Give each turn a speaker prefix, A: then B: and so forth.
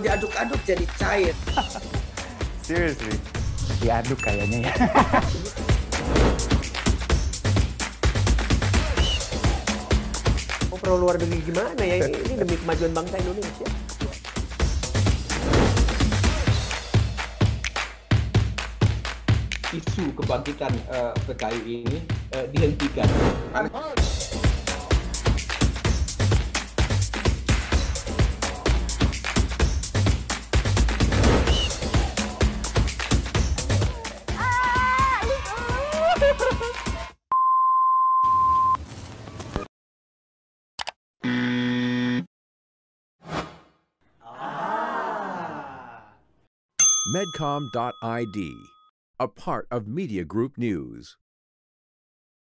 A: diaduk-aduk jadi cair.
B: Seriously? Diaduk kayaknya ya.
C: Oh, pro luar negeri gimana ya? Ini demi kemajuan bangsa Indonesia.
D: Isu kebangkitan PKI ini dihentikan.
E: Medcom.id, a part of Media Group News.